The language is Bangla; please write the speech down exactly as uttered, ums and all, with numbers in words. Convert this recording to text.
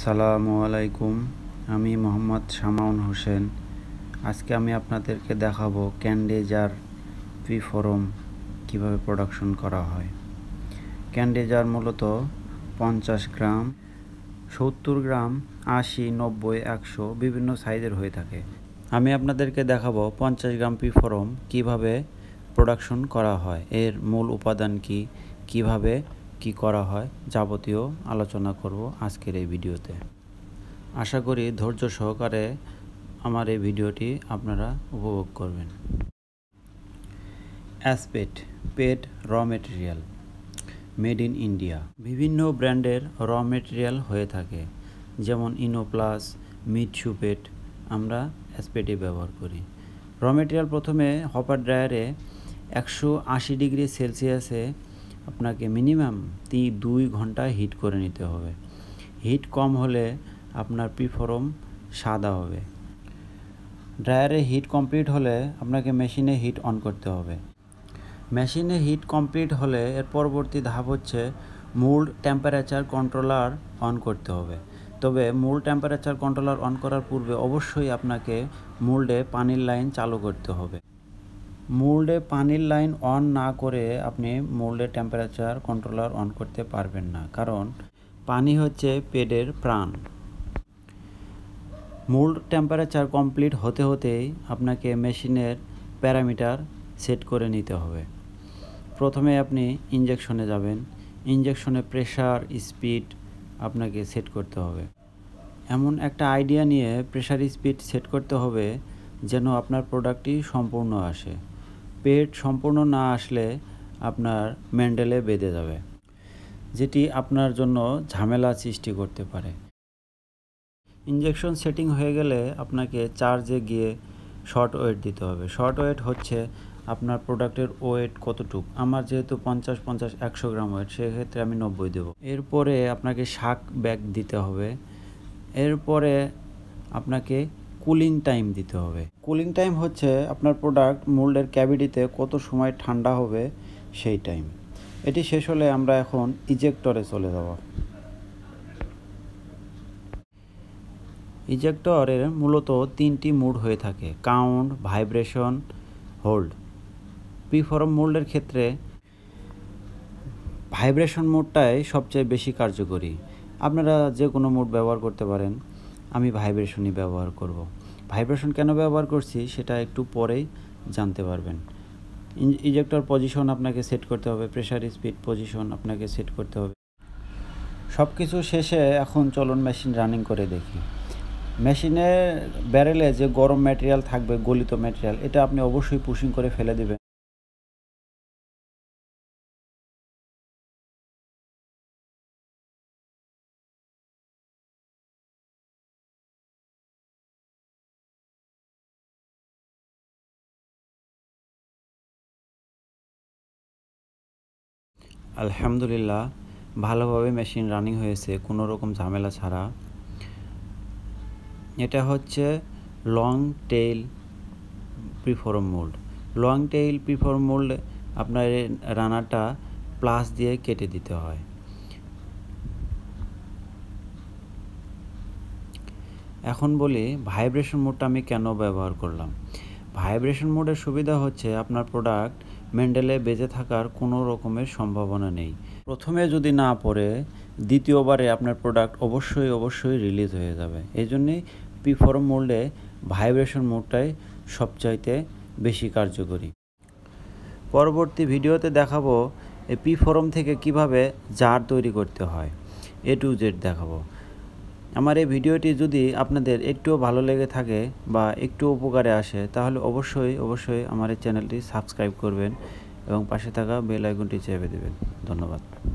আসসালামু আলাইকুম। আমি মোহাম্মদ শামাউন হোসেন। আজকে আমি আপনাদেরকে দেখাবো ক্যান্ডি জার প্রিফরম কীভাবে প্রোডাকশন করা হয়। ক্যান্ডি জার মূলত পঞ্চাশ গ্রাম, সত্তর গ্রাম, আশি, নব্বই, একশো বিভিন্ন সাইজের হয়ে থাকে। আমি আপনাদেরকে দেখাবো পঞ্চাশ গ্রাম প্রিফরম কীভাবে প্রোডাকশন করা হয়, এর মূল উপাদান কি, কিভাবে কি করা হয় যাবতীয় আলোচনা করব আজকের এই ভিডিওতে। আশা করি ধৈর্য সহকারে আমার এই ভিডিওটি আপনারা উপভোগ করবেন। অ্যাসপেট পেড raw material made in India. বিভিন্ন ব্র্যান্ডের র মেটেরিয়াল হয়ে থাকে, যেমন ইনোপ্লাস, মিটসুপেট। আমরা অ্যাসপেটই ব্যবহার করি। র মেটেরিয়াল প্রথমে হপার ড্রায়ারে একশো আশি ডিগ্রি সেলসিয়াসে আপনাকে মিনিমাম তিন দুই ঘন্টা হিট করে নিতে হবে। হিট কম হলে আপনার প্রিফরম সাদা হবে। ড্রায়ারে হিট কমপ্লিট হলে আপনাকে মেশিনে হিট অন করতে হবে। মেশিনে হিট কমপ্লিট হলে এর পরবর্তী ধাপ হচ্ছে মোল্ড টেম্পারেচার কন্ট্রোলার অন করতে হবে। তবে মোল্ড টেম্পারেচার কন্ট্রোলার অন করার পূর্বে অবশ্যই আপনাকে মোল্ডে পানির লাইন চালু করতে হবে। মোল্ডে পানির লাইন অন না করে আপনি মোল্ডে টেম্পারেচার কন্ট্রোলার অন করতে পারবেন না, কারণ পানি হচ্ছে পেডের প্রাণ। মোল্ড টেম্পারেচার কমপ্লিট হতে হতেই আপনাকে মেশিনের প্যারামিটার সেট করে নিতে হবে। প্রথমে আপনি ইনজেকশনে যাবেন। ইনজেকশনে প্রেশার, স্পিড আপনাকে সেট করতে হবে। এমন একটা আইডিয়া নিয়ে প্রেশার, স্পিড সেট করতে হবে যেন আপনার প্রোডাক্টটি সম্পূর্ণ আসে। পেড সম্পূর্ণ না আসলে আপনার ম্যান্ডেলে বেঁধে যাবে, যেটি আপনার জন্য ঝামেলা সৃষ্টি করতে পারে। ইনজেকশন সেটিং হয়ে গেলে আপনাকে চার্জে গিয়ে শর্ট ওয়েট দিতে হবে। শর্ট ওয়েট হচ্ছে আপনার প্রোডাক্টের ওয়েট কতটুক। আমার যেহেতু পঞ্চাশ পঞ্চাশ একশো গ্রাম ওয়েট, সেক্ষেত্রে আমি নব্বই দেবো। এরপরে আপনাকে শাক ব্যাগ দিতে হবে। এরপরে আপনাকে কুলিং টাইম দিতে হবে। কুলিং টাইম হচ্ছে আপনার প্রোডাক্ট মোল্ডের ক্যাভিটিতে কত সময় ঠান্ডা হবে সেই টাইম। এটি শেষ হলে আমরা এখন ইজেক্টরে চলে যাব। ইজেক্টরের মূলত তিনটি মোড হয়ে থাকে: কাউন্ট, ভাইব্রেশন, হোল্ড। প্রিফরম মোল্ডের ক্ষেত্রে ভাইব্রেশন মোডটাই সবচেয়ে বেশি কার্যকরী। আপনারা যে কোনো মোড ব্যবহার করতে পারেন, আমি ভাইব্রেশনই ব্যবহার করব। ভাইব্রেশন কেন ব্যবহার করছি সেটা একটু পরেই জানতে পারবেন। ইজেক্টর পজিশন আপনাকে সেট করতে হবে, প্রেশার, স্পিড, পজিশন আপনাকে সেট করতে হবে। সব কিছু শেষে এখন চলুন মেশিন রানিং করে দেখি। মেশিনে ব্যারেলে যে গরম ম্যাটেরিয়াল থাকবে, গলিত ম্যাটেরিয়াল, এটা আপনি অবশ্যই পুশিং করে ফেলে দেবেন। আলহামদুলিল্লাহ, ভালোভাবে মেশিন রানিং হয়েছে, কোনো রকম ঝামেলা ছাড়া। এটা হচ্ছে long tail preform mould. Long tail preform mould আপনার রানারটা প্লাস দিয়ে কেটে দিতে হয়। এখন বলি ভাইব্রেশন মোডটা আমি কেন ব্যবহার করলাম। ভাইব্রেশন মোডের সুবিধা হচ্ছে আপনার প্রোডাক্ট ম্যান্ডেলে বেঁচে থাকার কোনো রকমের সম্ভাবনা নেই। প্রথমে যদি না পড়ে, দ্বিতীয়বারে আপনার প্রোডাক্ট অবশ্যই অবশ্যই রিলিজ হয়ে যাবে। এই জন্যেই প্রিফরম মোল্ডে ভাইব্রেশন মোডটাই সবচাইতে বেশি কার্যকরী। পরবর্তী ভিডিওতে দেখাবো এই প্রিফরম থেকে কিভাবে জার তৈরি করতে হয়, এ টু জেড দেখাবো। আমার এই ভিডিওটি যদি আপনাদের একটুও ভালো লেগে থাকে বা একটু উপকারে আসে, তাহলে অবশ্যই অবশ্যই আমার এই চ্যানেলটি সাবস্ক্রাইব করবেন এবং পাশে থাকা বেল আইকনটি চেপে দেবেন। ধন্যবাদ।